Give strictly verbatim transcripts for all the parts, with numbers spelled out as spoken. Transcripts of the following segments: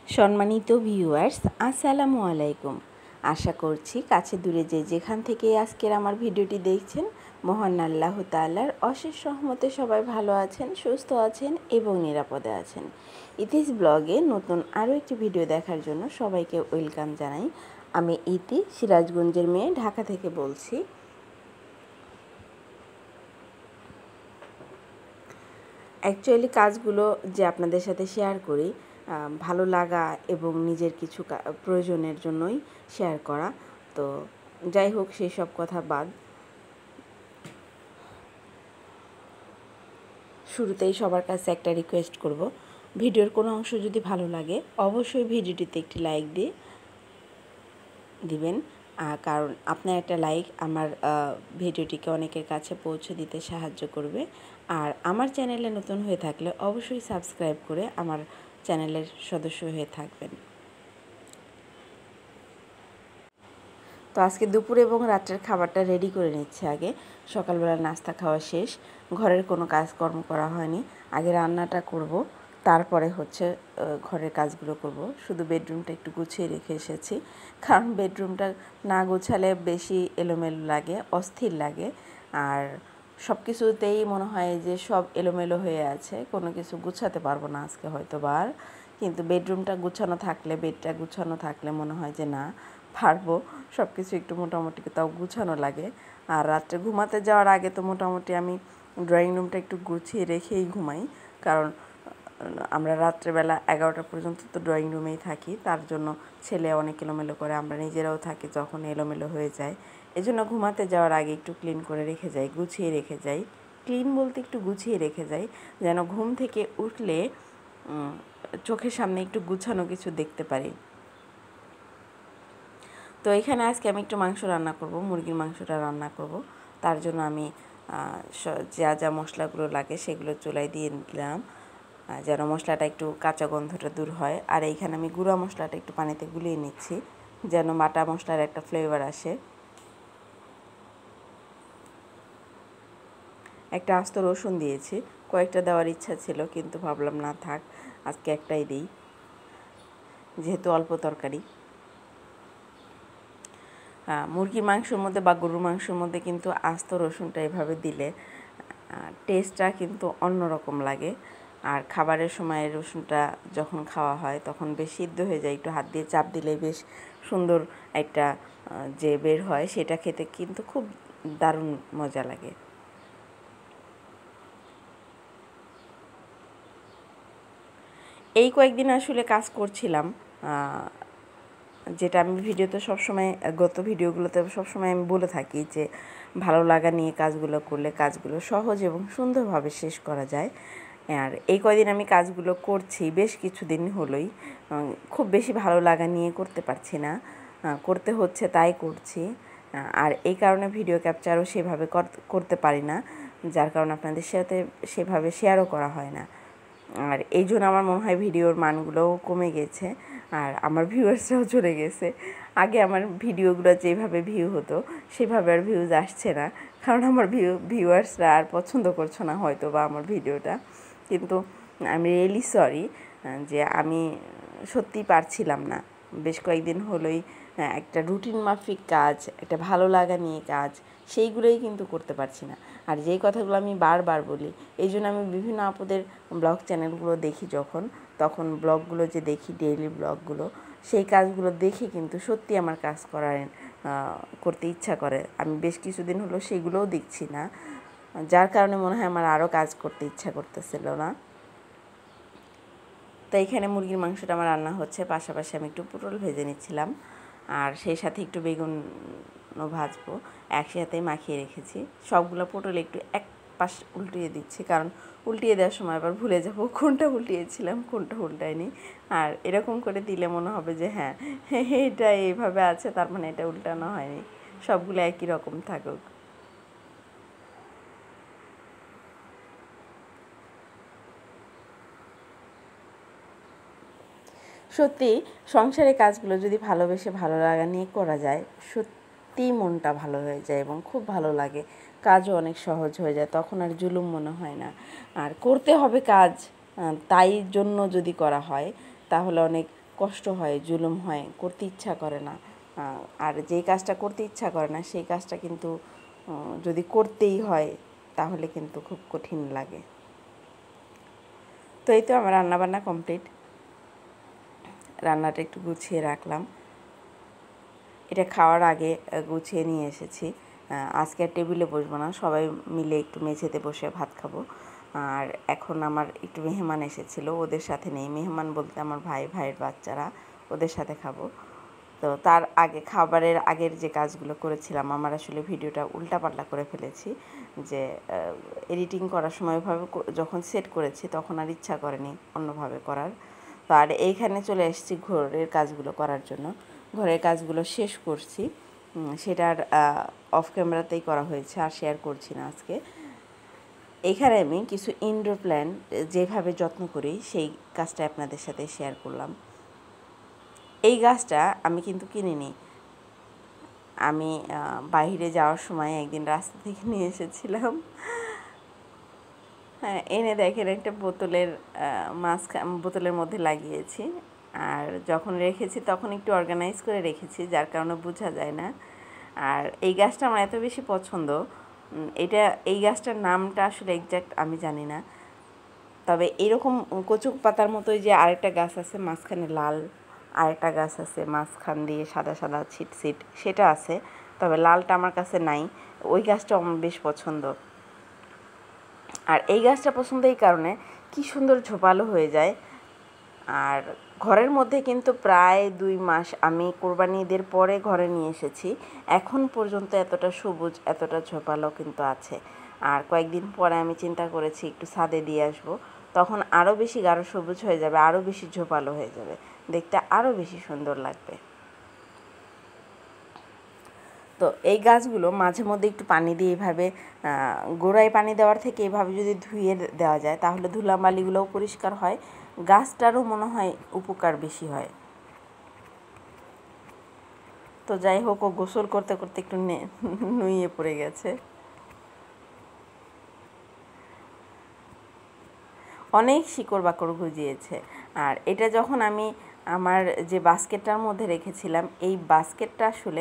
সম্মানিত ভিউয়ার্স, আসসালামু আলাইকুম। আশা করছি কাছে দূরে যে যেখান থেকে আজকের আমার ভিডিওটি দেখছেন, মহান আল্লাহ তাআলার অশেষ রহমতে সবাই ভালো আছেন, সুস্থ আছেন এবং নিরাপদে আছেন। ইতিস ব্লগে নতুন আরও একটি ভিডিও দেখার জন্য সবাইকে ওয়েলকাম জানাই। আমি ইতি, সিরাজগঞ্জের মেয়ে, ঢাকা থেকে বলছি। অ্যাকচুয়ালি কাজগুলো যে আপনাদের সাথে শেয়ার করি, ভালো লাগা এবং নিজের কিছু প্রয়োজনের জন্যই শেয়ার করা। তো যাই হোক, সেই সব কথা বাদ। শুরুতেই সবার কাছে একটা রিকোয়েস্ট করব, ভিডিওর কোনো অংশ যদি ভালো লাগে অবশ্যই ভিডিওটিতে একটি লাইক দিয়ে দিবেন, কারণ আপনার একটা লাইক আমার ভিডিওটিকে অনেকের কাছে পৌঁছে দিতে সাহায্য করবে। আর আমার চ্যানেলে নতুন হয়ে থাকলে অবশ্যই সাবস্ক্রাইব করে আমার চ্যানেলের সদস্য হয়ে থাকবেন। তো আজকে দুপুর এবং রাত্রের খাবারটা রেডি করে নিচ্ছে। আগে সকালবেলা নাস্তা খাওয়া শেষ, ঘরের কোনো কাজকর্ম করা হয়নি। আগে রান্নাটা করব, তারপরে হচ্ছে ঘরের কাজগুলো করব। শুধু বেডরুমটা একটু গুছিয়ে রেখে এসেছি, কারণ বেডরুমটা না গোছালে বেশি এলোমেলো লাগে, অস্থির লাগে। আর সব কিছুতেই মনে হয় যে সব এলোমেলো হয়ে আছে, কোনো কিছু গুছাতে পারবো না আজকে হয়তো বা। আর কিন্তু বেডরুমটা গুছানো থাকলে, বেডটা গুছানো থাকলে মনে হয় যে না পারবো, সব কিছু একটু মোটামুটি তাও গুছানো লাগে। আর রাত্রে ঘুমাতে যাওয়ার আগে তো মোটামুটি আমি ড্রয়িং রুমটা একটু গুছিয়ে রেখেই ঘুমাই, কারণ আমরা রাত্রেবেলা এগারোটা পর্যন্ত তো ড্রয়িং রুমেই থাকি। তার জন্য ছেলে অনেক এলোমেলো করে, আমরা নিজেরাও থাকি যখন এলোমেলো হয়ে যায়। এই জন্য ঘুমাতে যাওয়ার আগে একটু ক্লিন করে রেখে যাই, গুছিয়ে রেখে যাই। ক্লিন বলতে একটু গুছিয়ে রেখে যাই, যেন ঘুম থেকে উঠলে চোখের সামনে একটু গুছানো কিছু দেখতে পারি। তো এখানে আজকে আমি একটু মাংস রান্না করব, মুরগির মাংসটা রান্না করব। তার জন্য আমি যা যা মশলাগুলো লাগে সেগুলো চুলায় দিয়ে দিলাম, যেন মশলাটা একটু কাঁচা গন্ধটা দূর হয়। আর এইখানে আমি গুঁড়া মশলাটা একটু পানিতে গুলিয়ে নিচ্ছি, যেন বাটা মশলার একটা ফ্লেভার আসে। একটা আস্ত রসুন দিয়েছি, কয়েকটা দেওয়ার ইচ্ছা ছিল কিন্তু ভাবলাম না থাক, আজকে একটাই দিই, যেহেতু অল্প তরকারি। মুরগির মাংসের মধ্যে বা গরুর মাংসের মধ্যে কিন্তু আস্ত রসুনটা এভাবে দিলে টেস্টটা কিন্তু অন্যরকম লাগে। আর খাবারের সময় রসুনটা যখন খাওয়া হয় তখন বেশ সিদ্ধ হয়ে যায়, একটু হাত দিয়ে চাপ দিলে বেশ সুন্দর একটা যে বের হয়, সেটা খেতে কিন্তু খুব দারুণ মজা লাগে। এই কয়েকদিন আসলে কাজ করছিলাম, যেটা আমি ভিডিওতে সবসময়, গত ভিডিওগুলোতে সবসময় আমি বলে থাকি যে ভালো লাগা নিয়ে কাজগুলো করলে কাজগুলো সহজ এবং সুন্দরভাবে শেষ করা যায়। আর এই কয়দিন আমি কাজগুলো করছি, বেশ কিছুদিন হলোই, খুব বেশি ভালো লাগা নিয়ে করতে পারছি না, করতে হচ্ছে তাই করছি। আর এই কারণে ভিডিও ক্যাপচারও সেভাবে করতে পারি না, যার কারণে আপনাদের সাথে সেভাবে শেয়ারও করা হয় না। আর এই জন্য আমার মনে হয় ভিডিওর মানগুলোও কমে গেছে, আর আমার ভিউয়ার্সরাও চলে গেছে। আগে আমার ভিডিওগুলো যেভাবে ভিউ হতো সেভাবে আর ভিউজ আসছে না, কারণ আমার ভিউ ভিউয়ার্সরা আর পছন্দ করছে না হয়তো বা আমার ভিডিওটা। কিন্তু আমি রিয়েলি সরি যে আমি সত্যিই পারছিলাম না, বেশ কয়েকদিন হলোই একটা রুটিন মাফিক কাজ, একটা ভালো লাগা নিয়ে কাজ, সেইগুলোই কিন্তু করতে পারছি না। আর যেই কথাগুলো আমি বারবার বলি, এই জন্য আমি বিভিন্ন আপুদের ব্লগ চ্যানেলগুলো দেখি, যখন তখন ব্লগগুলো যে দেখি, ডেইলি ব্লগগুলো, সেই কাজগুলো দেখে কিন্তু সত্যি আমার কাজ করার করতে ইচ্ছা করে। আমি বেশ কিছুদিন হলো সেগুলোও দেখছি না, যার কারণে মনে হয় আমার আরও কাজ করতে ইচ্ছা করতেছিল না। তো এইখানে মুরগির মাংসটা আমার রান্না হচ্ছে, পাশাপাশি আমি একটু পটল ভেজে নিচ্ছিলাম, আর সেই সাথে একটু বেগুনও ভাজবো, একসাথে মাখিয়ে রেখেছি। সবগুলো পটল একটু এক পাশ উল্টিয়ে দিচ্ছি, কারণ উল্টিয়ে দেওয়ার সময় আবার ভুলে যাব কোনটা উল্টিয়েছিলাম কোনটা উল্টায়নি। আর এরকম করে দিলে মনে হবে যে হ্যাঁ এটা এইভাবে আছে, তার মানে এটা উল্টানো হয়নি, সবগুলো একই রকম থাকুক। সত্যি সংসারের কাজগুলো যদি ভালোবেসে ভালো লাগা নিয়ে করা যায়, সত্যিই মনটা ভালো হয়ে যায় এবং খুব ভালো লাগে, কাজও অনেক সহজ হয়ে যায়, তখন আর জুলুম মনে হয় না। আর করতে হবে কাজ, তাই জন্য যদি করা হয় তাহলে অনেক কষ্ট হয়, জুলুম হয়, করতে ইচ্ছা করে না। আর যেই কাজটা করতে ইচ্ছা করে না সেই কাজটা কিন্তু যদি করতেই হয় তাহলে কিন্তু খুব কঠিন লাগে। তো এই তো আমার রান্নাবান্না কমপ্লিট। রান্নাটা একটু গুছিয়ে রাখলাম, এটা খাওয়ার আগে গুছিয়ে নিয়ে এসেছি। আজকে আর টেবিলে বসবো না, সবাই মিলে একটু মেঝেতে বসে ভাত খাবো। আর এখন আমার একটু মেহমান এসেছিলো, ওদের সাথে নেই। মেহমান বলতে আমার ভাই, ভাইয়ের বাচ্চারা, ওদের সাথে খাবো। তো তার আগে খাবারের আগের যে কাজগুলো করেছিলাম, আমার আসলে ভিডিওটা উল্টাপাল্টা করে ফেলেছি, যে এডিটিং করার সময় ওইভাবে যখন সেট করেছি তখন আর ইচ্ছা করেনি অন্যভাবে করার। তো আর এইখানে চলে এসেছি ঘরের কাজগুলো করার জন্য। ঘরের কাজগুলো শেষ করছি, সেটার অফ ক্যামেরাতেই করা হয়েছে, আর শেয়ার করছি না আজকে। এখানে আমি কিছু ইনডোর প্ল্যান্ট যেভাবে যত্ন করি সেই কাজটা আপনাদের সাথে শেয়ার করলাম। এই গাছটা আমি কিন্তু কিনিনি, আমি বাইরে যাওয়ার সময় একদিন রাস্তা থেকে নিয়ে এসেছিলাম। হ্যাঁ, এনে দেখেন একটা বোতলের মাঝখান বোতলের মধ্যে লাগিয়েছি। আর যখন রেখেছি তখন একটু অর্গানাইজ করে রেখেছি, যার কারণে বোঝা যায় না। আর এই গাছটা আমার এত বেশি পছন্দ, এটা এই গাছটার নামটা আসলে এক্স্যাক্ট আমি জানি না। তবে এরকম কচু পাতার মতোই যে আরেকটা গাছ আছে মাঝখানে লাল, আরেকটা গাছ আছে মাঝখান দিয়ে সাদা সাদা ছিট ছিট, সেটা আছে। তবে লালটা আমার কাছে নাই। ওই গাছটা আমার বেশ পছন্দ। আর এই গাছটা পছন্দ এই কারণে, কি সুন্দর ঝোপালো হয়ে যায়। আর ঘরের মধ্যে কিন্তু প্রায় দুই মাস, আমি কোরবানি ঈদের পরে ঘরে নিয়ে এসেছি, এখন পর্যন্ত এতটা সবুজ, এতটা ঝোপালো কিন্তু আছে। আর কয়েকদিন পরে আমি চিন্তা করেছি একটু ছাদে দিয়ে আসবো, তখন আরও বেশি গাঢ় সবুজ হয়ে যাবে, আরও বেশি ঝোপালো হয়ে যাবে, দেখতে আরও বেশি সুন্দর লাগবে। তো এই গাছগুলো মাঝে মধ্যে একটু পানি দিয়ে এভাবে গোড়ায় পানি দেওয়ার থেকে এভাবে যদি ধুয়ে দেওয়া যায় তাহলে ধুলাবালিগুলোও পরিষ্কার হয়, গাছটারও মনে হয় উপকার বেশি হয়। তো যাই হোক, ও গোসল করতে করতে একটু নুয়ে পড়ে গেছে। অনেক শিকড় বাকড় গজিয়েছে। আর এটা যখন আমি আমার যে বাস্কেটটার মধ্যে রেখেছিলাম, এই বাস্কেটটা আসলে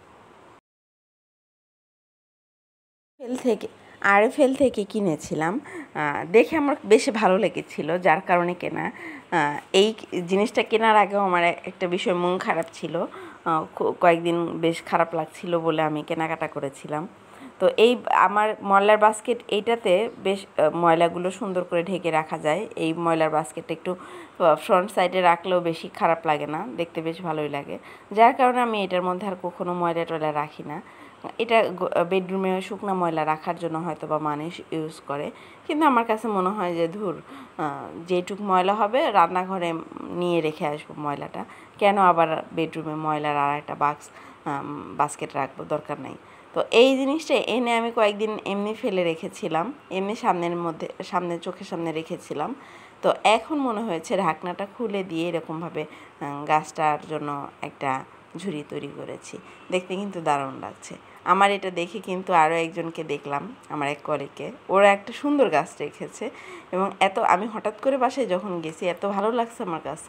ফেল থেকে আরএফএল থেকে কিনেছিলাম, দেখে আমার বেশি ভালো লেগেছিল, যার কারণে কেনা। এই জিনিসটা কেনার আগেও আমার একটা বিষয় মন খারাপ ছিল, কয়েকদিন বেশ খারাপ লাগছিল বলে আমি কেনাকাটা করেছিলাম। তো এই আমার ময়লার বাস্কেট, এইটাতে বেশ ময়লাগুলো সুন্দর করে ঢেকে রাখা যায়। এই ময়লার বাস্কেটটা একটু ফ্রন্ট সাইডে রাখলেও বেশি খারাপ লাগে না, দেখতে বেশ ভালোই লাগে, যার কারণে আমি এটার মধ্যে আর কখনো ময়লা টয়লা রাখি না। এটা বেডরুমে শুকনো ময়লা রাখার জন্য হয়তো বা মানুষ ইউজ করে, কিন্তু আমার কাছে মনে হয় যে ধুর, যেটুক ময়লা হবে রান্নাঘরে নিয়ে রেখে আসবো ময়লাটা, কেন আবার বেডরুমে ময়লার আর একটা বাক্স বাস্কেট রাখবো, দরকার নেই। তো এই জিনিসটা এনে আমি কয়েকদিন এমনি ফেলে রেখেছিলাম, এমনি সামনের মধ্যে সামনে চোখের সামনে রেখেছিলাম। তো এখন মনে হয়েছে ঢাকনাটা খুলে দিয়ে এরকমভাবে গাছটার জন্য একটা ঝুড়ি তৈরি করেছি, দেখতে কিন্তু দারুণ লাগছে। আমার এটা দেখে কিন্তু আরও একজনকে দেখলাম, আমার এক কলিগকে, ওরা একটা সুন্দর গাছ রেখেছে, এবং এত আমি হঠাৎ করে বাসায় যখন গেছি এত ভালো লাগছে আমার কাছে।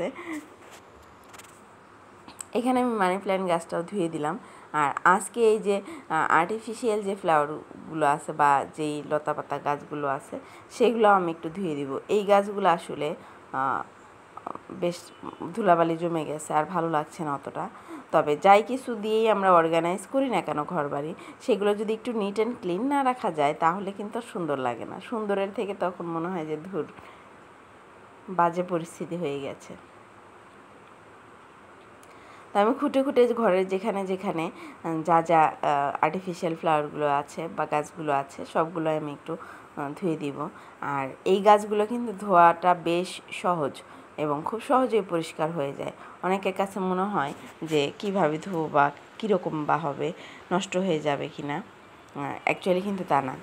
এখানে আমি মানি প্ল্যান্ট গাছটাও ধুয়ে দিলাম। আর আজকে এই যে আর্টিফিশিয়াল যে ফ্লাওয়ারগুলো আছে বা যেই লতা পাতা গাছগুলো আছে সেগুলো আমি একটু ধুয়ে দিব। এই গাছগুলো আসলে বেশ ধুলাবালি জমে গেছে, আর ভালো লাগছে না অতটা। তবে যাই কিছু দিয়েই আমরা অর্গানাইজ করি না কেন ঘর বাড়ি, সেগুলো যদি একটু নিট অ্যান্ড ক্লিন না রাখা যায় তাহলে কিন্তু সুন্দর লাগে না। সুন্দরের থেকে তখন মনে হয় যে ধুর, বাজে পরিস্থিতি হয়ে গেছে। তো আমি খুঁটে খুঁটে ঘরের যেখানে যেখানে যা যা আর্টিফিশিয়াল ফ্লাওয়ারগুলো আছে বা গাছগুলো আছে সবগুলো আমি একটু ধুয়ে দিব। আর এই গাছগুলো কিন্তু ধোয়াটা বেশ সহজ এবং খুব সহজেই পরিষ্কার হয়ে যায়। অনেকের কাছে মনে হয় যে কিভাবে ধোবো বা কীরকম বা হবে, নষ্ট হয়ে যাবে কি না, অ্যাকচুয়ালি কিন্তু তা না।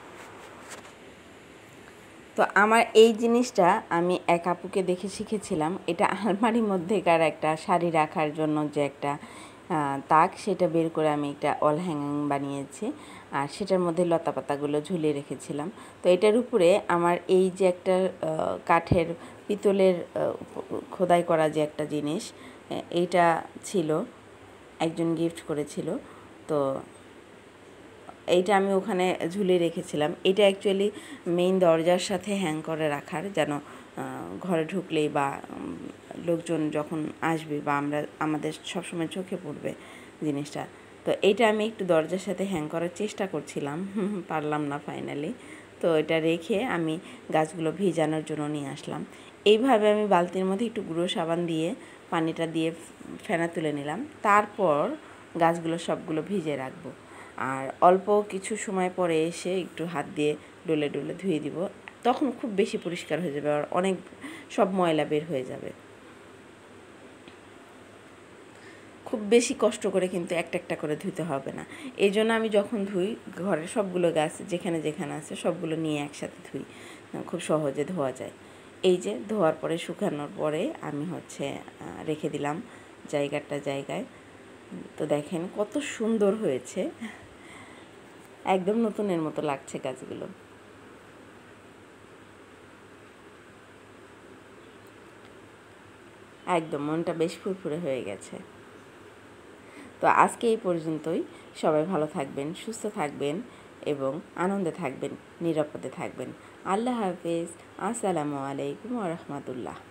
তো আমার এই জিনিসটা আমি এক আপুকে দেখে শিখেছিলাম। এটা আলমারির মধ্যেকার একটা শাড়ি রাখার জন্য যে একটা তাক, সেটা বের করে আমি একটা অল হ্যাঙ্গিং বানিয়েছি, আর সেটার মধ্যে লতা পাতাগুলো ঝুলিয়ে রেখেছিলাম। তো এটার উপরে আমার এই যে একটা কাঠের পিতলের খোদাই করা যে একটা জিনিস, এইটা ছিল, একজন গিফট করেছিল। তো এইটা আমি ওখানে ঝুলিয়ে রেখেছিলাম। এটা অ্যাকচুয়ালি মেইন দরজার সাথে হ্যাং করে রাখার, যেন ঘরে ঢুকলেই বা লোকজন যখন আসবে বা আমরা আমাদের সবসময় চোখে পড়বে জিনিসটা। তো এইটা আমি একটু দরজার সাথে হ্যাং করার চেষ্টা করছিলাম, পারলাম না ফাইনালি। তো এটা রেখে আমি গাছগুলো ভিজানোর জন্য নিয়ে আসলাম। এইভাবে আমি বালতির মধ্যে একটু গুঁড়ো সাবান দিয়ে পানিটা দিয়ে ফেনা তুলে নিলাম। তারপর গাছগুলো সবগুলো ভিজে রাখবো। আর অল্প কিছু সময় পরে এসে একটু হাত দিয়ে ডলে ডলে ধুয়ে দিব। তখন খুব বেশি পরিষ্কার হয়ে যাবে আর অনেক সব ময়লা বের হয়ে যাবে। খুব বেশি কষ্ট করে কিন্তু একটা একটা করে ধুতে হবে না। এই জন্য আমি যখন ধুই ঘরের সবগুলো গাছ যেখানে যেখানে আছে সবগুলো নিয়ে একসাথে ধুই, খুব সহজে ধোয়া যায়। এই যে ধোয়ার পরে শুকানোর পরে আমি হচ্ছে রেখে দিলাম জায়গাটা জায়গায়। তো দেখেন কত সুন্দর হয়েছে, একদম নতুনের মতো লাগছে গাছগুলো। একদম মনটা বেশ ফুরফুরে হয়ে গেছে। তো আজকে এই পর্যন্তই। সবাই ভালো থাকবেন, সুস্থ থাকবেন এবং আনন্দে থাকবেন, নিরাপদে থাকবেন। আল্লাহ হাফেজ। আসসালামু আলাইকুম ওয়া রাহমাতুল্লাহ।